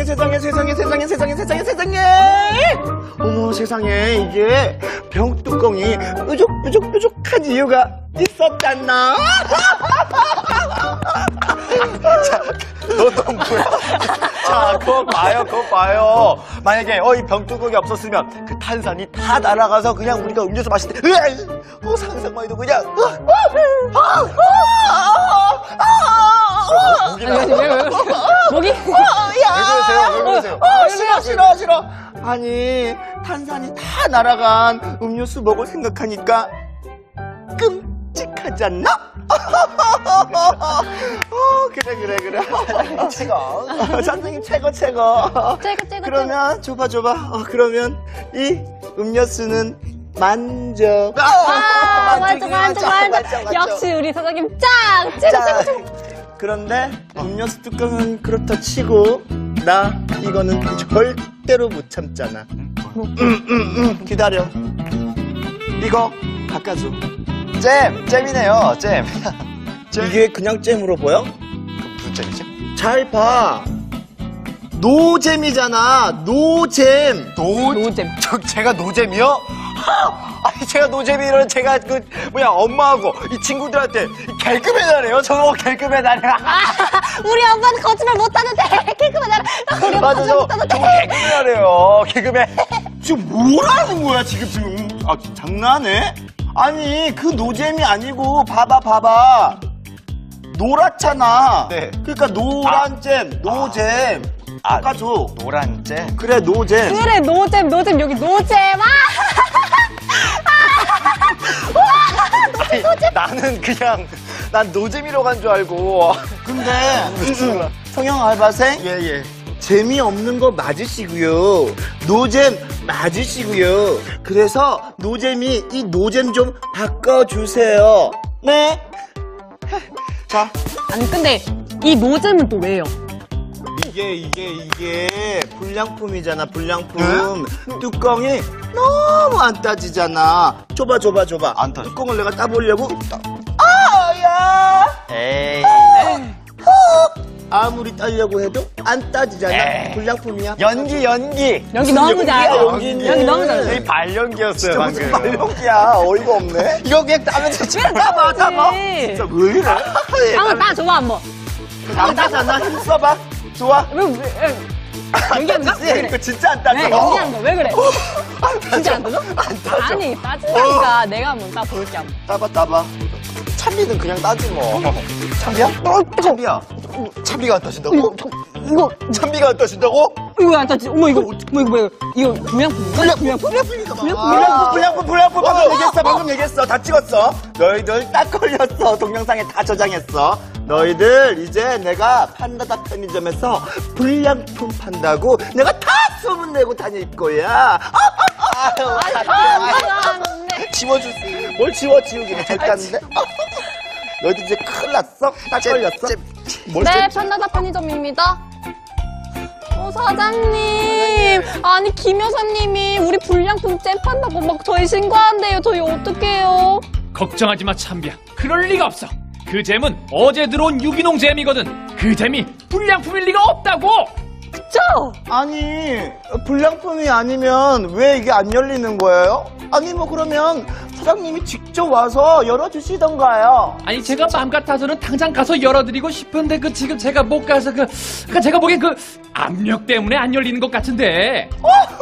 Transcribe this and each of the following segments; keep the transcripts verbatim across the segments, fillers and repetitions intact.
세상에 세상에 세상에 세상에 세상에 세상에 어머 세상에 이게 병뚜껑이 뾰족뾰족뾰족한 이유가 있었잖아. 자, 너도 뭐야? 자, 그거 봐요, 그거 봐요. 만약에 어, 이 병뚜껑이 없었으면 그 탄산이 다 날아가서 그냥 우리가 음료수 마실 때, 으아! 어, 상상만 해도 그냥, 목이 나. 목이? 왜 그러세요? 왜 그러세요? 어, 싫어 싫어 싫어. 아니 탄산이 다 날아간 음료수 먹을 생각하니까 끔찍하지 않나? 어, 그래 그래 그래. 사장님 최고. 어, 선생님 최고 최고. 최고, 최고, 그러면 줘봐 줘봐. 어, 그러면 이 음료수는 만족. 아, 맞아, 맞아, 맞아. 역시 우리 사장님 짱! 최고, 최고, 최고. 그런데 음료수 뚜껑은 그렇다 치고 나 이거는 절대로 못 참잖아. 음, 음, 음, 기다려. 이거 바꿔줘. 잼, 잼이네요, 잼. 잼. 이게 그냥 잼으로 보여? 무슨 잼이지? 잘 봐. 노잼이잖아. 노잼. 노, 노잼. 저, 제가 노잼이요? 아니, 제가 노잼이면 제가 그, 뭐야, 엄마하고 이 친구들한테 개그맨하래요? 저거 개그맨하래요? 아, 우리 엄마는 거짓말 못하는데, 개그맨 알아. 우리 엄마 맞아, 거짓말 저, 못하는데. 저거 개그맨하래요, 개그맨. 지금 뭐라는 거야, 지금, 지금. 아, 장난해? 아니, 그 노잼이 아니고, 봐봐, 봐봐. 노랗잖아. 네. 그러니까 노란 잼, 노잼. 아, 바꿔줘. 노란 잼? 그래, 노잼. 그래, 노잼, 노잼, 여기 노잼. 아! 아니, 나는 그냥, 난 노잼이라고 한 줄 알고. 근데, 성형 알바생? 예, 예. 재미없는 거 맞으시고요. 노잼 맞으시고요. 그래서 노잼이 이 노잼 좀 바꿔주세요. 네? 자, 아니, 근데 이 노잼은 또 왜요? 이게 이게 이게 불량품이잖아. 불량품. 뚜껑이 너무 안 따지잖아. 줘봐 줘봐 줘봐. 안 따져. 뚜껑을 내가 따보려고. 아야. 에이. 아무리 따려고 해도 안 따지잖아. 에이. 불량품이야. 연기, 연기. 여기 너무 잘. 연기는. 여기 너무 잘. 저희 발연기였어요, 진짜 무슨 방금. 말용기야. 어이가 없네. 이거 그냥 따면 되지. 따봐, 따봐. 그치. 진짜 왜 이래? 한번 따줘봐, 한번. 남자잖아. 힘써봐. 좋아. 왜, 왜, 왜. 연기하는 거? 왜 이거 그래? 진짜 안 왜, 따져. 연기하는 거? 왜 그래? 안 진짜 안 따져? 안 따져. 아니, 따진다니까. 내가 한번 따볼게, 한번. 따봐, 따봐. 참비는 그냥 따지 뭐. 참비야? 어, 참비야. 참비가 안 따진다고? 이거, 이거, 참비가 안 따진다고? 이거 안 따지. 어머, 이거, 어머, 이거 뭐야. 이거 불량품인가? 불량품? 불량품이니까 봐. 불량품, 불량품, 불량품, 불량품. 방금 어, 얘기했어, 어, 방금 얘기했어. 다 찍었어. 너희들 딱 걸렸어. 동영상에 다 저장했어. 너희들 이제 내가 판다다 편의점에서 불량품 판다고 내가 다 소문내고 다닐 거야. 아유, 아, 네. 지워주세요. 뭘 지워, 지우기는 잘 땄는데. 너희들 이제 큰일 났어? 딱 걸렸어? 뭘 네, 잼- 편나다 편의점입니다. 어, 사장님. 아니, 김 여사님이 우리 불량품 잼 판다고 막 저희 신고한대요. 저희 어떡해요? 걱정하지 마, 참비야. 그럴 리가 없어. 그 잼은 어제 들어온 유기농 잼이거든. 그 잼이 불량품일 리가 없다고. 그쵸? 아니, 불량품이 아니면 왜 이게 안 열리는 거예요? 아니, 뭐 그러면 사장님이 직접 와서 열어주시던가요? 아니, 제가 마음 같아서는 당장 가서 열어드리고 싶은데 그 지금 제가 못 가서 그, 그 제가 보기엔 그 압력 때문에 안 열리는 것 같은데.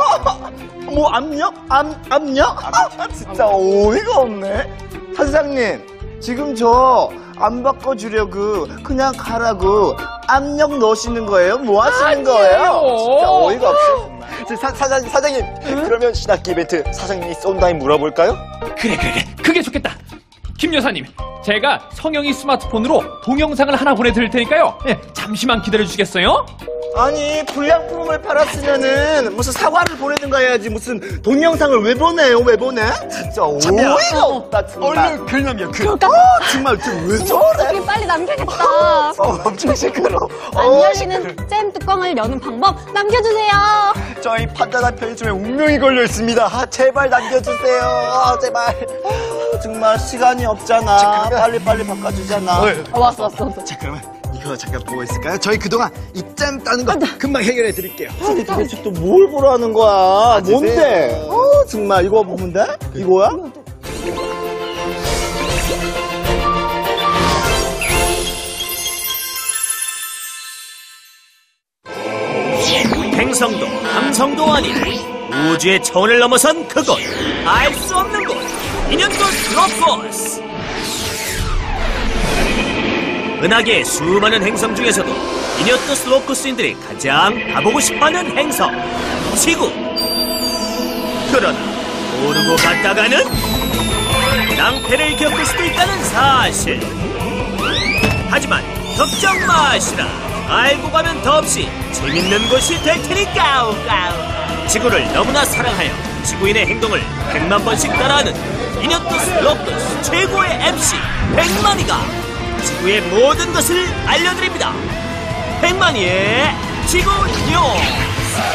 뭐 압력? 압, 압력? 아, 진짜 어이가 없네. 사장님, 지금 저 안 바꿔주려고 그냥 가라고 압력 넣으시는 거예요? 뭐 하시는 거예요? 진짜 어이가 없어 정말. 저 사, 사장, 사장님. 그러면 신학기 이벤트 사장님이 쏜다니 물어볼까요? 그래, 그래, 그래. 그게 좋겠다. 김 여사님, 제가 성영이 스마트폰으로 동영상을 하나 보내드릴 테니까요. 예, 잠시만 기다려주시겠어요? 아니, 불량품을 팔았으면은 무슨 사과를 보내든가 해야지 무슨 동영상을 왜 보내요? 왜 보내? 진짜 참이야. 어이가 없다 정말. 얼른 글 남겨, 글. 어, 정말 지금 왜 저래? 어떻게 빨리 남겨야겠다. 어, 엄청 시끄러. 안 어, 열리는 잼 뚜껑을 여는 방법 남겨주세요. 저희 판다다 편의점에 운명이 걸려 있습니다. 아, 제발 남겨주세요. 아, 제발. 정말 시간이 없잖아. 그러면- 빨리 빨리 바꿔주잖아. 어, 어, 왔어, 왔어, 왔어. 자, 그러면 이거 잠깐 보고 있을까요? 저희 그동안 입잠 따는 거 금방 해결해 드릴게요. 아니 도대체 또 뭘 보라는 거야? 뭔데? 어 정말 이거 보면 돼? 이거야? 행성도 함성도 아닌 우주의 차원을 넘어선 그곳, 알 수 없는 곳, 인연도 슬로코스. 은하계의 수많은 행성 중에서도 인연도 슬로코스인들이 가장 가보고 싶어하는 행성, 지구. 그러나 모르고 갔다가는 낭패를 겪을 수도 있다는 사실. 하지만 걱정 마시라. 알고 가면 더없이 재밌는 곳이 될 테니까. 지구를 너무나 사랑하여 지구인의 행동을 백만 번씩 따라하는 인연도 슬로코스 최고의 엠씨 백만이가 지구의 모든 것을 알려드립니다. 백만이의 지구 뉴스.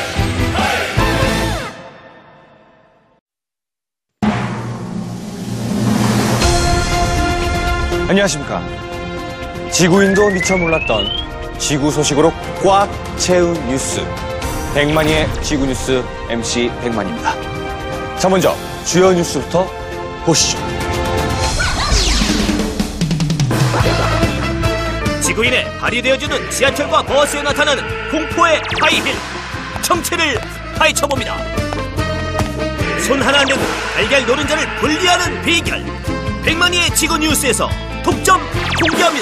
안녕하십니까. 지구인도 미처 몰랐던 지구 소식으로 꽉 채운 뉴스, 백만이의 지구 뉴스 엠씨 백만입니다. 자, 먼저 주요 뉴스부터 보시죠. 지구인에 발휘되어주는 지하철과 버스에 나타나는 공포의 하이힐, 정체를 파헤쳐봅니다. 손 하나 내고 달걀 노른자를 분리하는 비결, 백만이의 지구 뉴스에서 독점 공개합니다.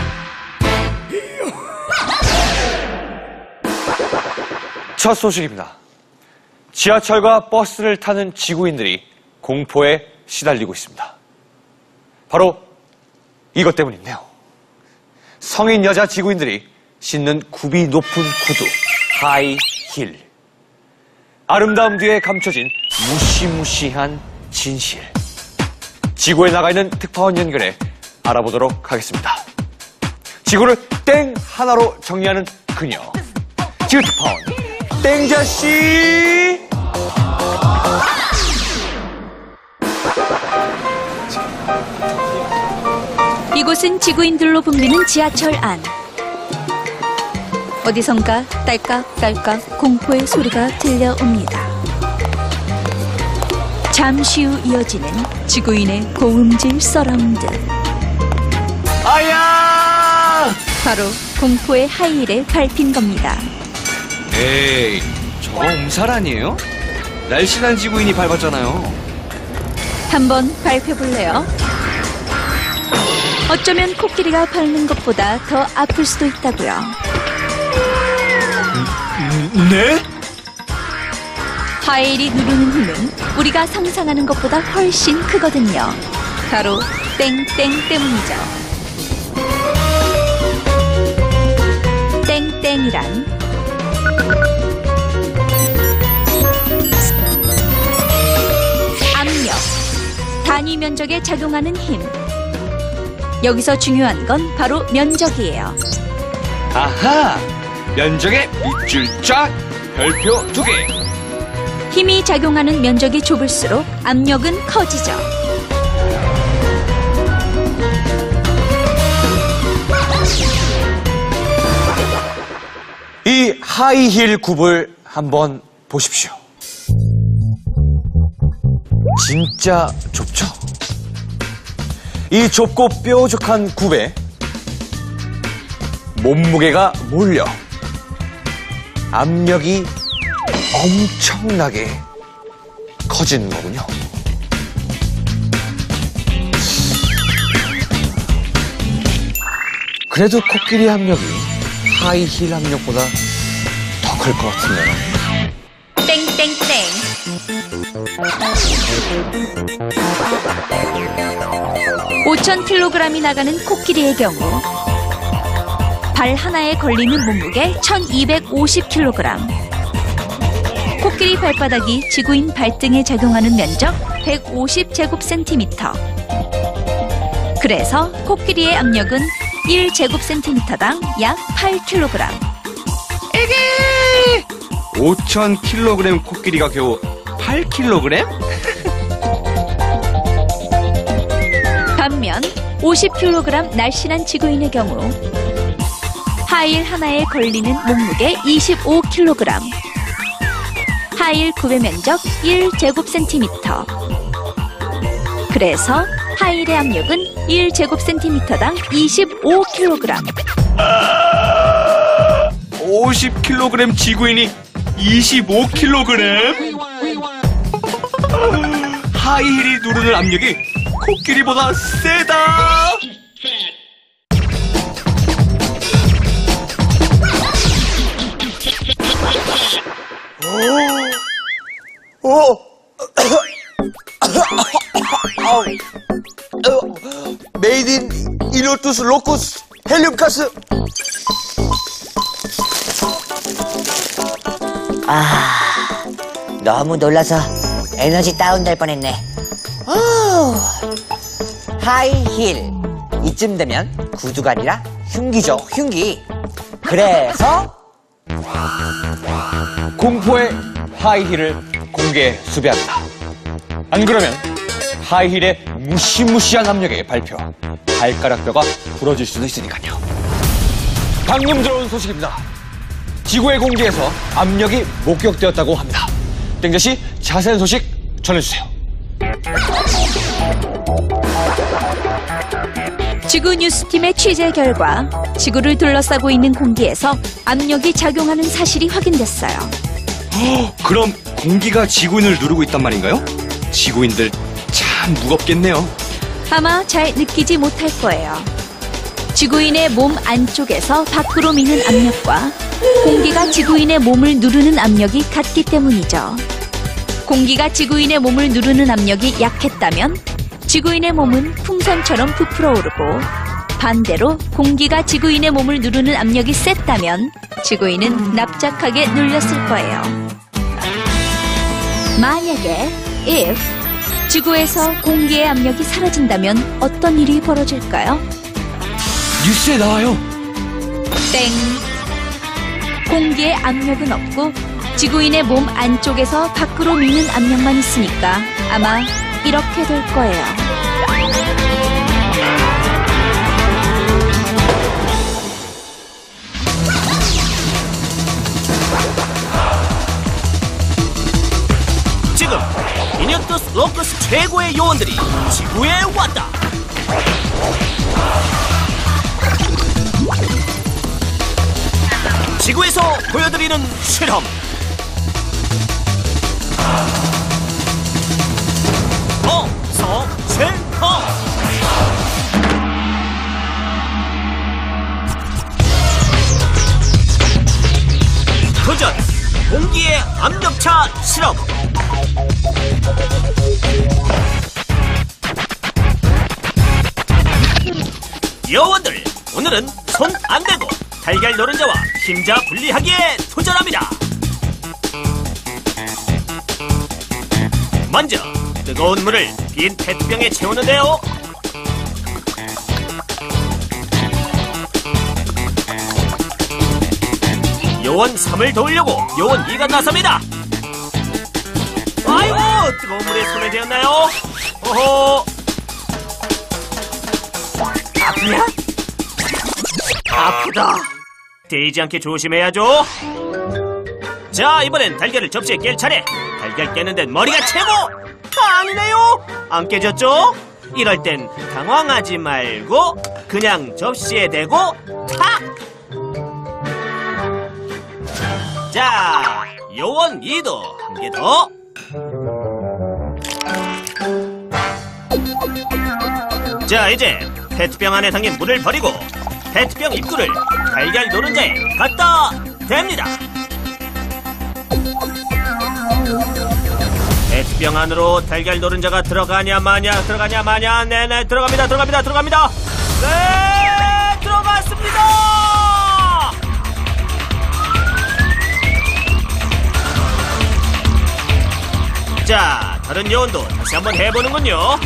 첫 소식입니다. 지하철과 버스를 타는 지구인들이 공포에 시달리고 있습니다. 바로 이것 때문인데요. 성인 여자 지구인들이 신는 굽이 높은 구두, 하이힐. 아름다움 뒤에 감춰진 무시무시한 진실. 지구에 나가 있는 특파원 연결해 알아보도록 하겠습니다. 지구를 땡 하나로 정리하는 그녀. 지구 특파원 땡자씨. 이곳은 지구인들로 붐비는 지하철 안. 어디선가 딸깍딸깍 공포의 소리가 들려옵니다. 잠시 후 이어지는 지구인의 고음질 서라운드. 아야! 바로 공포의 하이힐에 밟힌 겁니다. 에이, 저거 엄살 아니에요? 날씬한 지구인이 밟았잖아요. 한번 밟혀볼래요? 어쩌면 코끼리가 밟는 것보다 더 아플 수도 있다고요. 네? 하이힐이 누르는 힘은 우리가 상상하는 것보다 훨씬 크거든요. 바로 땡땡 때문이죠. 땡땡이란 압력, 단위 면적에 작용하는 힘. 여기서 중요한 건 바로 면적이에요. 아하! 면적에 밑줄 쫙! 별표 두 개! 힘이 작용하는 면적이 좁을수록 압력은 커지죠. 이 하이힐 굽을 한번 보십시오. 진짜 좁죠? 이 좁고 뾰족한 굽에 몸무게가 몰려 압력이 엄청나게 커지는 거군요. 그래도 코끼리 압력이 하이힐 압력보다 더 클 것 같은데요. 땡땡땡. 오천 킬로그램이 나가는 코끼리의 경우 발 하나에 걸리는 몸무게 천이백오십 킬로그램. 코끼리 발바닥이 지구인 발등에 작용하는 면적 백오십 제곱센티미터. 그래서 코끼리의 압력은 일 제곱센티미터당 약 팔 킬로그램. 오천 킬로그램 코끼리가 겨우 팔 킬로그램? 반면 오십 킬로그램 날씬한 지구인의 경우 하일 하나에 걸리는 몸무게 이십오 킬로그램. 하일 구배 면적 일 제곱센티미터. 그래서 하일의 압력은 일 제곱센티미터당 이십오 킬로그램. 오십 킬로그램 지구인이 이십오 킬로그램? 하이힐이 누르는 압력이 코끼리보다 세다. 오! 메이드 인 이노투스 로쿠스 헬륨가스. 아, 너무 놀라서 에너지 다운될 뻔했네. 어, 하이힐. 이쯤 되면 구두가 아니라 흉기죠, 흉기. 그래서 공포의 하이힐을 공개에 수배합니다. 안 그러면 하이힐의 무시무시한 압력에 발표, 발가락뼈가 부러질 수도 있으니까요. 방금 들어온 소식입니다. 지구의 공기에서 압력이 목격되었다고 합니다. 땡자씨, 자세한 소식 전해주세요. 지구 뉴스팀의 취재 결과 지구를 둘러싸고 있는 공기에서 압력이 작용하는 사실이 확인됐어요. 어, 그럼 공기가 지구인을 누르고 있단 말인가요? 지구인들 참 무겁겠네요. 아마 잘 느끼지 못할 거예요. 지구인의 몸 안쪽에서 밖으로 미는 압력과 공기가 지구인의 몸을 누르는 압력이 같기 때문이죠. 공기가 지구인의 몸을 누르는 압력이 약했다면 지구인의 몸은 풍선처럼 부풀어 오르고, 반대로 공기가 지구인의 몸을 누르는 압력이 셌다면 지구인은 납작하게 눌렸을 거예요. 만약에 if 지구에서 공기의 압력이 사라진다면 어떤 일이 벌어질까요? 뉴스에 나와요. 땡. 공기의 압력은 없고 지구인의 몸 안쪽에서 밖으로 미는 압력만 있으니까 아마 이렇게 될 거예요. 지금 이니어투스 로쿠스 최고의 요원들이 지구에 왔다. 지구에서 보여드리는 실험. 어서 센터. 도전 공기의 압력차 실험. 여원들, 오늘은 손 안 대고 달걀 노른자와 힘자 분리하기에 도전합니다. 먼저 뜨거운 물을 빈 페트병에 채우는데요. 요원 삼을 도우려고 요원 이가 나섭니다. 아이고, 뜨거운 물에 손을 대었나요? 어허. 아프냐? 아프다. 데이지 않게 조심해야죠. 자, 이번엔 달걀을 접시에 깰 차례. 달걀 깨는 데는 머리가 최고. 아, 아니네요. 안 깨졌죠? 이럴 땐 당황하지 말고 그냥 접시에 대고 탁. 자, 요원 이도 한 개 더. 자, 이제 페트병 안에 담긴 물을 버리고 페트병 입구를 달걀 노른자에 갖다 댑니다. 페트병 안으로 달걀 노른자가 들어가냐 마냐, 들어가냐 마냐. 네네, 들어갑니다, 들어갑니다, 들어갑니다. 네, 들어갔습니다. 자, 다른 요원도 다시 한번 해보는군요.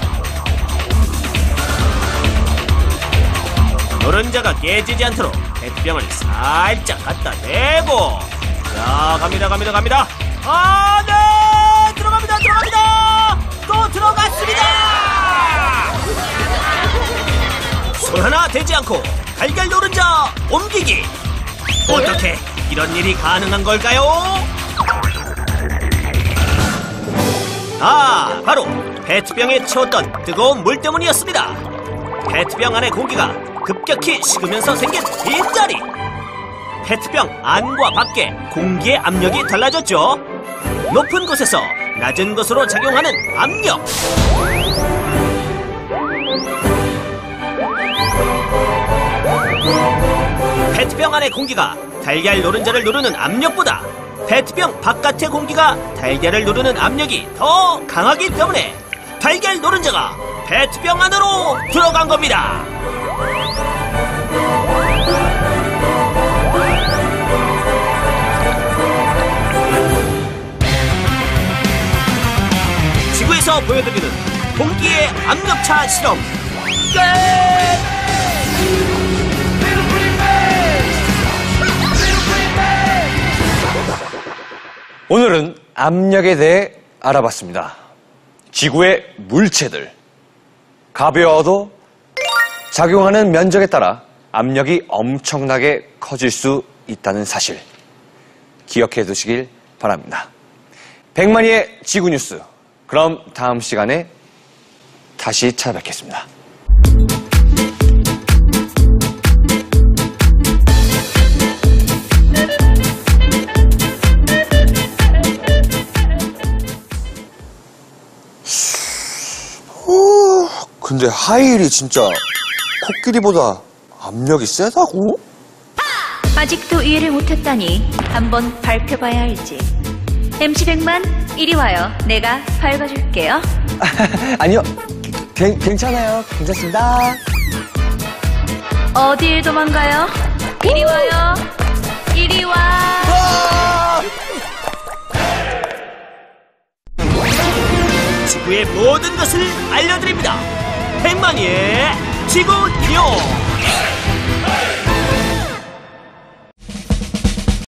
노른자가 깨지지 않도록 페트병을 살짝 갖다 대고. 자, 갑니다, 갑니다, 갑니다. 아, 네! 들어갑니다, 들어갑니다! 또 들어갔습니다! 손 하나 대지 않고 달걀 노른자 옮기기. 어떻게 이런 일이 가능한 걸까요? 아, 바로 페트병에 채웠던 뜨거운 물 때문이었습니다. 페트병 안의 공기가 급격히 식으면서 생긴 빈자리. 페트병 안과 밖에 공기의 압력이 달라졌죠. 높은 곳에서 낮은 곳으로 작용하는 압력. 페트병 안의 공기가 달걀 노른자를 누르는 압력보다 페트병 바깥의 공기가 달걀을 누르는 압력이 더 강하기 때문에 달걀 노른자가 페트병 안으로 들어간 겁니다. 지구에서 보여드리는 공기의 압력차 실험 끝! 오늘은 압력에 대해 알아봤습니다. 지구의 물체들. 가벼워도 작용하는 면적에 따라 압력이 엄청나게 커질 수 있다는 사실. 기억해 두시길 바랍니다. 백만이의 지구 뉴스. 그럼 다음 시간에 다시 찾아뵙겠습니다. 근데 하이힐이 진짜 코끼리보다 압력이 세다고? 아직도 이해를 못했다니 한번 밟혀봐야 알지. 엠씨 백만, 이리 와요. 내가 밟아줄게요. 아니요, 괜- 괜찮아요. 괜찮습니다. 어딜 도망가요? 이리 와요. 이리 와. 지구의 모든 것을 알려드립니다. 백만이의 지구 뉴스.